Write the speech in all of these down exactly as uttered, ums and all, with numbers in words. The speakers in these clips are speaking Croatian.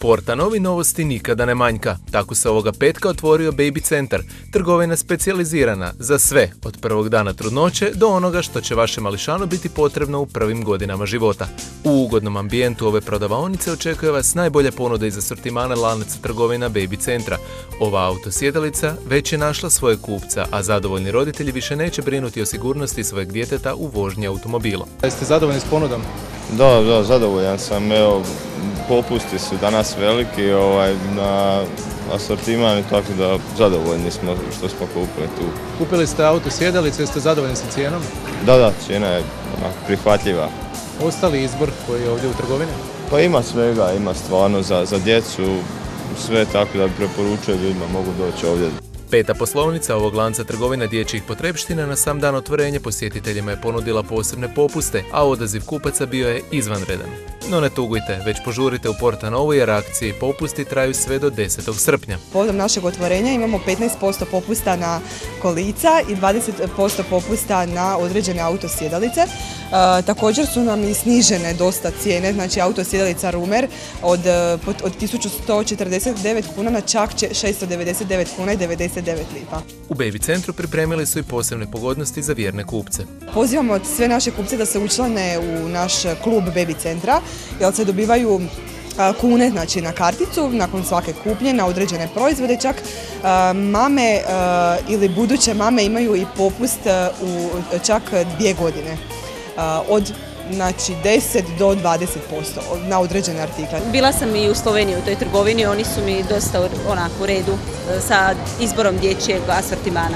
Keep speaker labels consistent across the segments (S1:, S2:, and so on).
S1: Porta Novi novosti nikada ne manjka. Tako se ovoga petka otvorio Baby centar, trgovina specijalizirana za sve, od prvog dana trudnoće do onoga što će vašem mališanu biti potrebno u prvim godinama života. U ugodnom ambijentu ove prodavaonice očekuje vas najbolja ponuda iz asortimana lanaca trgovina Baby centra. Ova autosjedalica već je našla svoje kupca, a zadovoljni roditelji više neće brinuti o sigurnosti svojeg djeteta u vožnji automobila.
S2: Jeste zadovoljni s ponudom?
S3: Da, da, zadovoljan sam. Evo, popusti su danas veliki ovaj, na asortimanu, tako da zadovoljni smo što smo kupili tu.
S2: Kupili ste auto sjedalice, jeste zadovoljni sa cijenom?
S3: Da, da, cijena je prihvatljiva.
S2: Ostali izbor koji je ovdje u trgovini?
S3: Pa ima svega, ima stvarno za, za djecu, sve tako da bi preporučio ljudima mogu doći ovdje.
S1: Peta poslovnica ovog lanca trgovina dječjih potrepština na sam dan otvorenja posjetiteljima je ponudila posebne popuste, a odaziv kupaca bio je izvanredan. No ne tugujte, već požurite u Porta Novu jer akcije i popusti traju sve do desetog srpnja.
S4: Povodom našeg otvorenja imamo petnaest posto popusta na kolica i dvadeset posto popusta na određene autosjedalice. E, također su nam i snižene dosta cijene, znači autosjedalica Rumer od, od tisuću sto četrdeset devet kuna na čak šesto devedeset devet kuna i devedeset devet lipa.
S1: U Baby centru pripremili su i posebne pogodnosti za vjerne kupce.
S4: Pozivamo sve naše kupce da se učlane u naš klub Baby centra, jer se dobivaju kune, znači, na karticu nakon svake kupnje na određene proizvode. Čak mame ili buduće mame imaju i popust u čak dvije godine. Od znači deset do dvadeset posto na određene artikle.
S5: Bila sam i u Sloveniji u toj trgovini, oni su mi dosta onako u redu sa izborom dječjeg asortimana.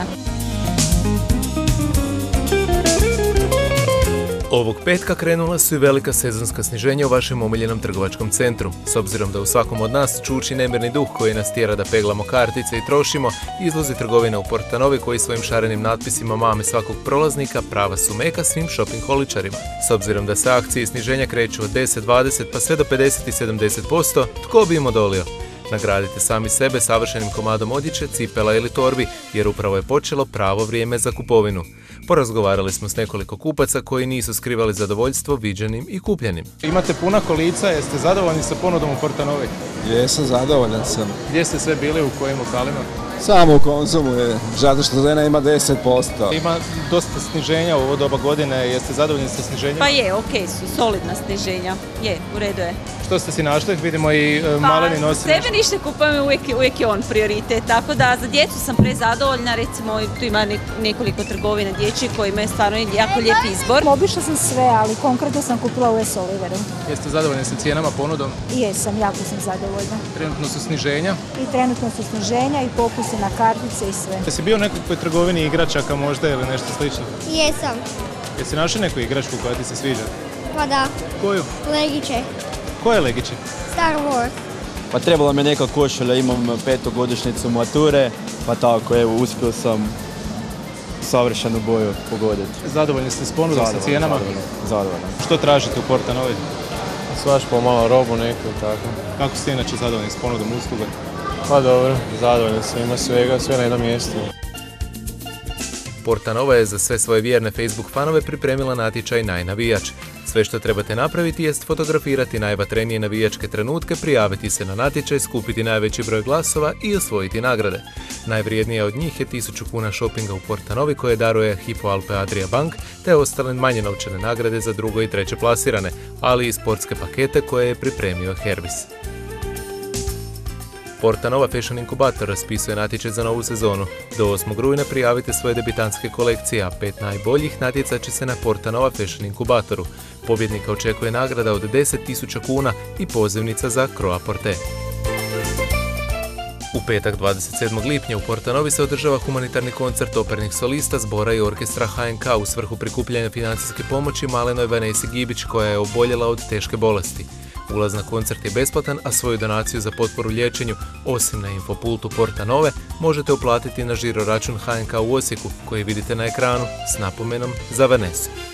S1: Ovog petka krenula su i velika sezonska sniženja u vašem omiljenom trgovačkom centru. S obzirom da u svakom od nas čuči nemirni duh koji nas tjera da peglamo kartice i trošimo, izlozi trgovina u Porta Novi koji svojim šarenim natpisima mame svakog prolaznika prava su meka svim shopping holičarima. S obzirom da se akcije i sniženja kreću od deset, dvadeset pa sve do pedeset i sedamdeset posto, tko bi im odolio? Nagradite sami sebe savršenim komadom odjeće, cipela ili torbi, jer upravo je počelo pravo vrijeme za kupovinu. Porazgovarali smo s nekoliko kupaca koji nisu skrivali zadovoljstvo viđenim i kupljenim.
S2: Imate puna kolica, jeste zadovoljni sa ponudom u Porta Novi?
S6: Jesam, zadovoljan sam.
S2: Gdje ste sve bili, u kojim lokalima?
S6: Samo u Konzumu je, zato što žena ima deset posto.
S2: Ima dosta sniženja u ovo doba godine, jeste zadovoljni sa sniženjem?
S5: Pa je, okej su, solidna sniženja, je, u redu je.
S2: Što ste si našli? Vidimo i e, maleni nosi.
S5: Pa, sebe ništa kupujem, uvijek, uvijek je on prioritet, tako da za djecu sam prezadovoljna, recimo tu ima nekoliko trgovina dječjih koji imaju stvarno jako lijep izbor.
S7: Obišla sam sve, ali konkretno sam kupila u S. Oliveru.
S2: Jeste zadovoljni sa cijenama, ponudom?
S7: Jesam, jako sam zadovoljna.
S2: Trenutno su sniženja?
S7: I trenutno su sniženja i popusti na kartice i sve.
S2: Jesi bio u nekakvoj trgovini igračaka možda ili nešto slično?
S8: Jesam.
S2: Jesi našli neku igračku koja ti se sviđa?
S8: Pa da.
S2: Koju?
S8: Legiće.
S2: Koje legiće?
S8: Star Wars.
S9: Pa trebala mi neka košulja, imam petogodišnjicu mature, pa tako, evo, uspio sam savršenu boju pogoditi.
S2: Zadovoljni ste s ponudom, sa cijenama?
S9: Zadovoljno.
S2: Što tražite u Porta Novi?
S10: Svaš pomalo robu neku, tako.
S2: Kako ste inače zadovoljni s ponudom usluga?
S10: Pa dobro, zadovoljni sam, ima svega, sve na jednom mjestu.
S1: Porta Nova je za sve svoje vjerne Facebook fanove pripremila natječaj Najnavijač. Sve što trebate napraviti jest fotografirati najvatrenije navijačke trenutke, prijaviti se na natječaj, skupiti najveći broj glasova i osvojiti nagrade. Najvrijednija od njih je tisuću kuna šopinga u Porta Novi koje daruje Hypo Alpe Adria Bank, te ostale manje novčane nagrade za drugo i treće plasirane, ali i sportske pakete koje je pripremio Hervis. Porta Nova Fashion Inkubator raspisuje natječaj za novu sezonu. Do osmog rujna prijavite svoje debitanske kolekcije, a pet najboljih natjecat će se na Porta Nova Fashion Inkubatoru. Pobjednika očekuje nagrada od deset tisuća kuna i pozivnica za Croa Porte. U petak dvadeset sedmog lipnja u Porta Novi se održava humanitarni koncert opernih solista, zbora i orkestra H N K u svrhu prikupljanja financijske pomoći malenoj Vanesi Gibić koja je oboljela od teške bolesti. Ulaz na koncert je besplatan, a svoju donaciju za potporu liječenju, osim na infopultu Porta Nove, možete uplatiti na žiro račun H N K u Osijeku koji vidite na ekranu s napomenom za Vanesu.